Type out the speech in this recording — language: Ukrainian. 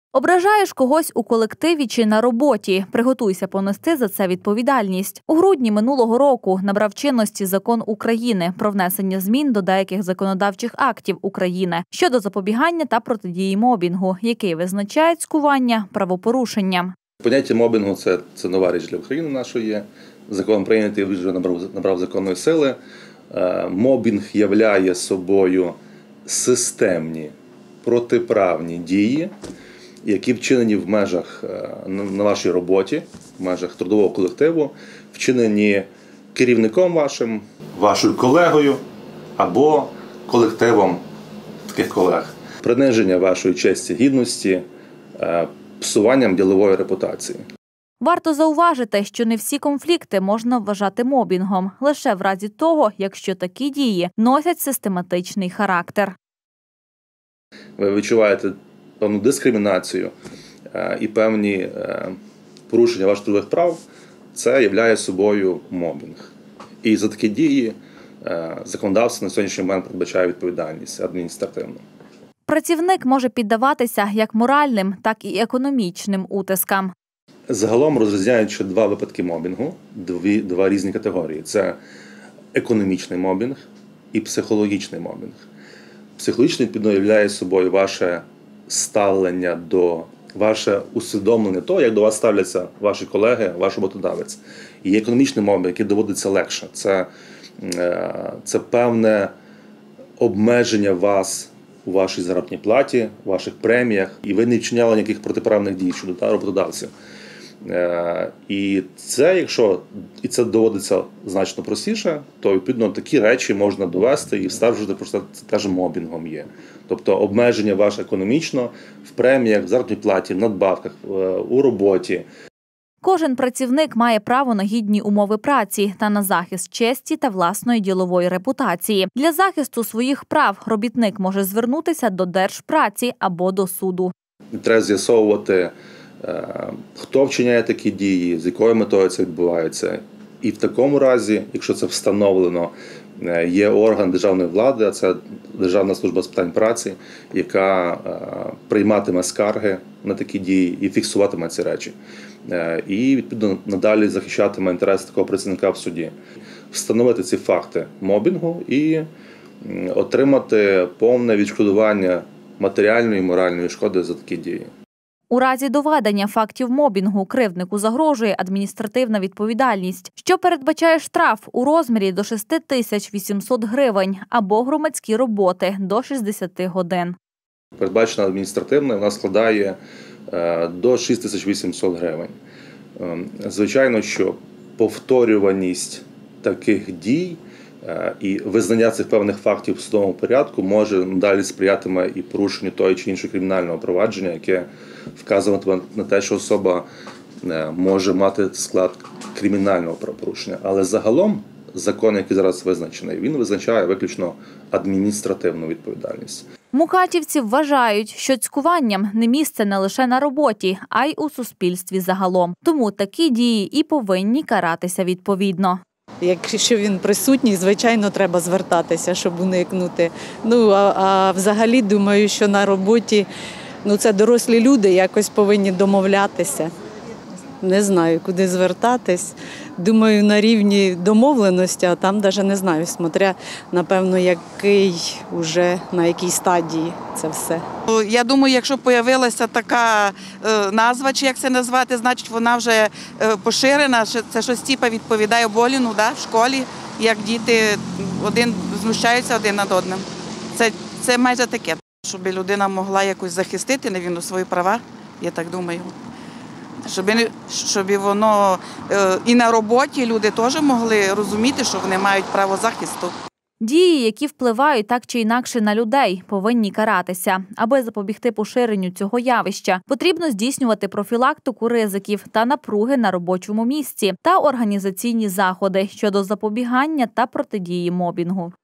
Ображаєш когось у колективі чи на роботі. Приготуйся понести за це відповідальність. У грудні минулого року набрав чинності Закон України про внесення змін до деяких законодавчих актів України щодо запобігання та протидії мобінгу, який визначає цькування правопорушенням. Поняття мобінгу – це нова річ для України нашої. Закон прийнятий, вже набрав законної сили. Мобінг являє собою системні протиправні дії, які вчинені в межах на вашій роботі, в межах трудового колективу, вчинені керівником вашим, вашою колегою або колективом таких колег. Приниження вашої честі, гідності, псуванням ділової репутації. Варто зауважити, що не всі конфлікти можна вважати мобінгом, лише в разі того, якщо такі дії носять систематичний характер. Ви відчуваєте певну дискримінацію і певні порушення ваших трудових прав, це являє собою мобінг. І за такі дії законодавство на сьогоднішній момент передбачає відповідальність адміністративну. Працівник може піддаватися як моральним, так і економічним утискам. Загалом розрізняють два випадки мобінгу, два різні категорії. Це економічний мобінг і психологічний мобінг. Психологічний, відповідно, являє собою ваше ставлення ваше усвідомлення того, як до вас ставляться ваші колеги, ваш роботодавець. І є економічний мобінг, який доводиться легше. Це певне обмеження вас у вашій заробітній платі, у ваших преміях, і ви не вчиняли ніяких протиправних дій щодо роботодавців. І це доводиться значно простіше, то, відповідно, такі речі можна довести і стверджувати, що це теж мобінгом є. Тобто обмеження ваше економічно в преміях, в заробітній платі, в надбавках, у роботі. Кожен працівник має право на гідні умови праці та на захист честі та власної ділової репутації. Для захисту своїх прав робітник може звернутися до Держпраці або до суду. Треба з'ясовувати, хто вчиняє такі дії, з якою метою це відбувається. І в такому разі, якщо це встановлено, є орган державної влади, а це Державна служба з питань праці, яка прийматиме скарги на такі дії і фіксуватиме ці речі. І, відповідно, надалі захищатиме інтереси такого працівника в суді. Встановити ці факти мобінгу і отримати повне відшкодування матеріальної і моральної шкоди за такі дії. У разі доведення фактів мобінгу кривднику загрожує адміністративна відповідальність, що передбачає штраф у розмірі до 6800 гривень або громадські роботи до 60 годин. Передбачена адміністративна, вона складає до 6800 гривень. Звичайно, що повторюваність таких дій і визнання цих певних фактів в судовому порядку може далі сприятиме і порушенню того чи іншого кримінального провадження, яке вказуватиме на те, що особа може мати склад кримінального правопорушення. Але загалом закон, який зараз визначений, він визначає виключно адміністративну відповідальність. Мукачівці вважають, що цькуванням не місце не лише на роботі, а й у суспільстві загалом. Тому такі дії і повинні каратися відповідно. Якщо він присутній, звичайно, треба звертатися, щоб уникнути. А взагалі, думаю, що на роботі це дорослі люди, якось повинні домовлятися. Не знаю, куди звертатись. Думаю, на рівні домовленості, а там навіть не знаю, смотря, напевно, на якій стадії це все. Я думаю, якщо з'явилася така назва, чи як це назвати, значить вона вже поширена, це щось типу відповідає булінгу, в школі, як діти знущаються один над одним. Це майже таке, щоб людина могла якось захистити невинну свої права, я так думаю. Щоб воно і на роботі люди теж могли розуміти, що вони мають право захисту. Дії, які впливають так чи інакше на людей, повинні каратися. Аби запобігти поширенню цього явища, потрібно здійснювати профілактику ризиків та напруги на робочому місці та організаційні заходи щодо запобігання та протидії мобінгу.